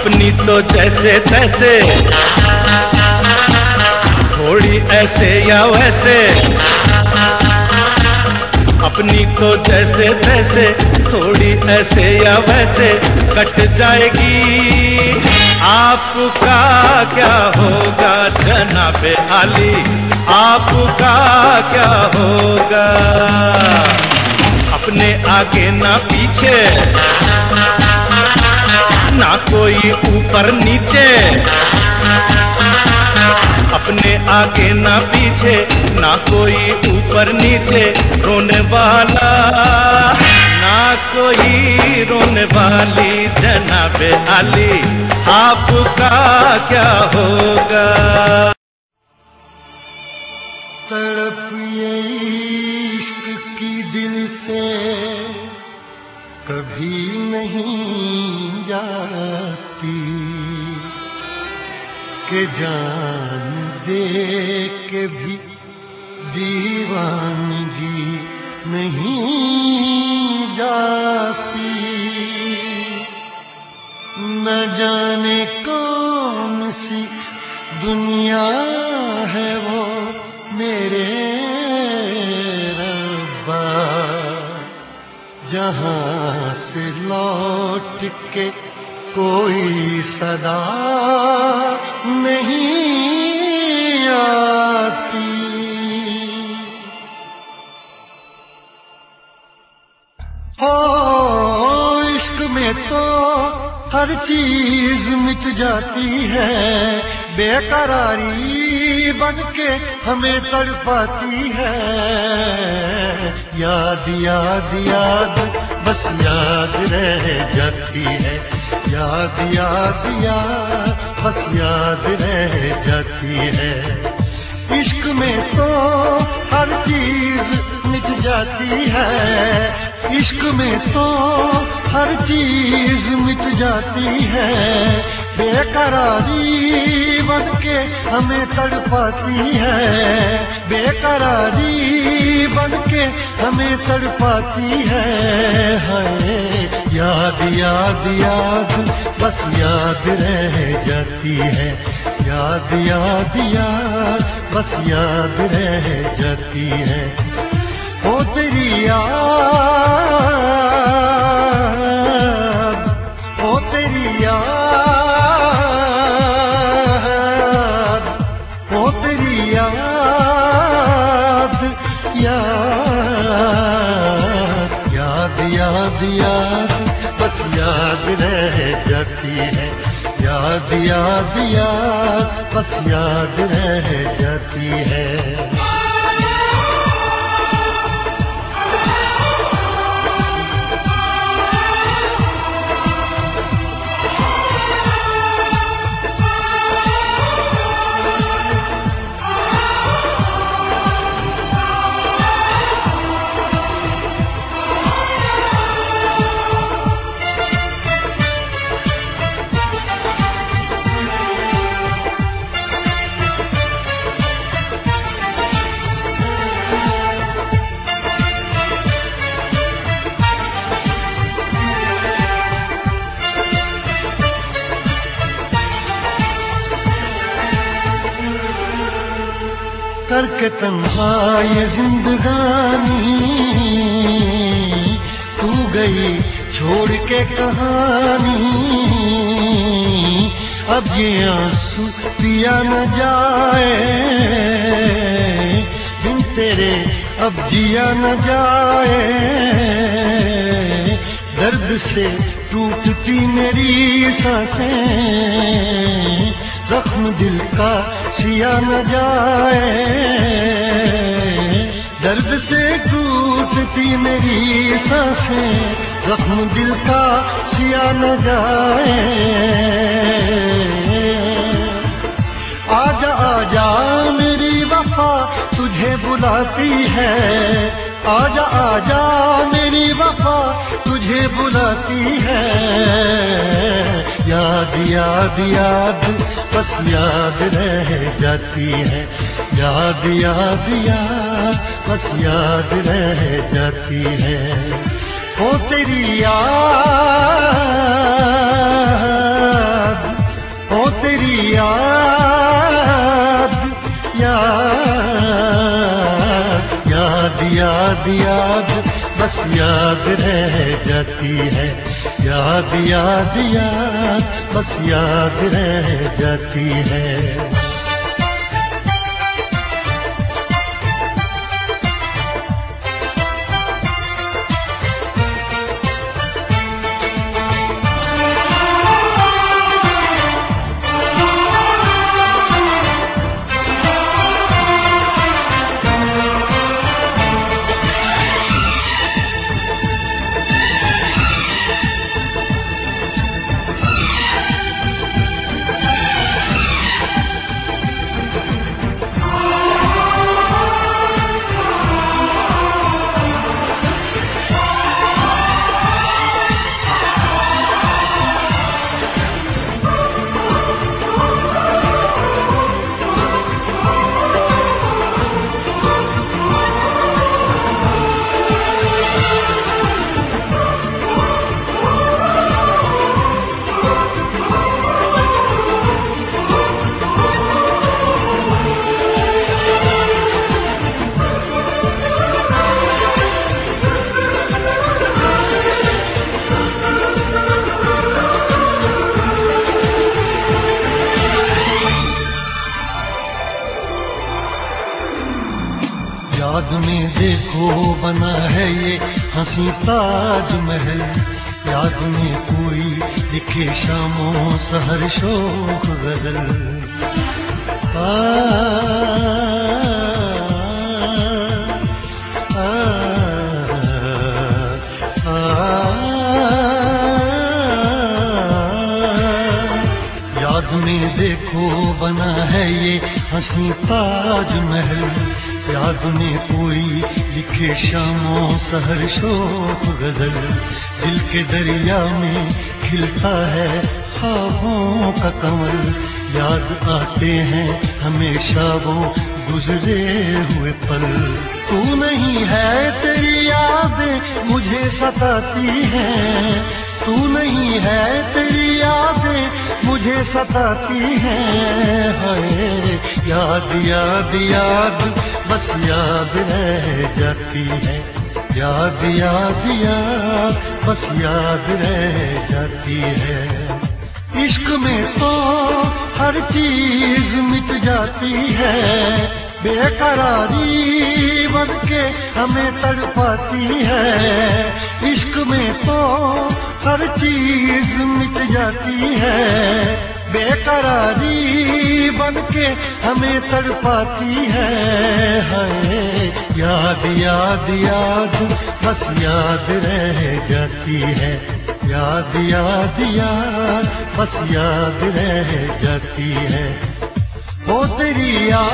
अपनी तो जैसे तैसे, थोड़ी ऐसे या वैसे, अपनी तो जैसे तैसे, थोड़ी ऐसे या वैसे कट जाएगी। आपका क्या होगा जनाबे आली, आपका क्या होगा। अपने आगे ना पीछे, ना कोई ऊपर नीचे, अपने आगे ना पीछे, ना कोई ऊपर नीचे, रोने वाला ना कोई रोने वाली जनाबे आली, आपका क्या होगा। तड़प ये इश्क की दिल से कभी नहीं जाती, के जान दे के भी दीवानगी नहीं जाती। न जाने कौन सी दुनिया है वो मेरे रब्बा, जहां से लौट के कोई सदा नहीं आती। हो इश्क में तो हर चीज मिट जाती है, बेकरारी बन के हमें तड़पाती है। याद याद याद बस याद रह जाती है, याद याद याद बस याद रह जाती है। इश्क में तो हर चीज मिट जाती है, इश्क में तो हर चीज मिट जाती है। बेकरारी बन के हमें तड़पाती है, बेकरारी बन के हमें तड़पाती है। हाय याद याद याद बस याद रह जाती है, याद याद याद बस याद रह जाती है। ओ तेरी याद, ओ तेरी याद, ओ तेरी याद, याद याद याद याद बस याद रह जाती है, याद याद याद बस याद रह जाती है। करके तन्हा ये जिंदगानी तू गई छोड़ के कहानी। अब ये आंसू पिया न जाए बिन तेरे, अब जिया न जाए। दर्द से टूटती मेरी सांसें, जख्म दिल का सिया न जाए। दर्द से टूटती मेरी सांसें, जख्म दिल का सिया न जाए। आजा आजा मेरी वफा तुझे बुलाती है, आजा आजा मेरी वफा तुझे बुलाती है। याद याद याद बस याद रह जाती है, याद याद याद बस याद रह जाती है। ओ तेरी याद, रह जाती है। याद याद याद बस याद रह जाती है। याद में देखो बना है ये हंसी ताजमहल। याद में कोई लिखे शामों सहर शोक गजल। याद में देखो बना है ये हंसी ताजमहल। याद में कोई लिखे शामों सहर शोक गजल। दिल के दरिया में खिलता है ख्वाबों का कमल। याद आते हैं हमेशा वो गुजरे हुए पल। तू नहीं है तेरी याद मुझे सताती है। तू नहीं है तेरी यादें मुझे सताती हैं। हाय याद याद याद बस याद रह जाती है। याद याद याद बस याद रह जाती है। इश्क में तो हर चीज मिट जाती है। बेकरारी बनके हमें तड़पाती है। इश्क में तो हर चीज मिट जाती है। बेकरारी बनके हमें तड़पाती है। हाय याद याद याद बस याद रह जाती है। याद याद याद बस याद रह जाती है। वो तेरी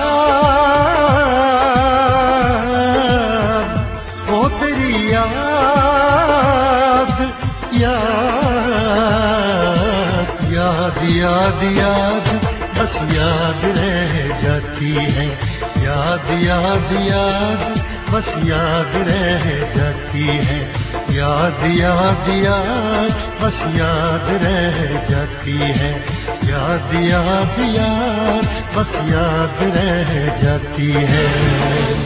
याद, वो तेरी याद, याद याद याद याद बस याद रह जाती है। याद याद याद बस याद रह जाती है। याद याद याद बस याद रह जाती है। याद याद याद बस याद रह जाती है।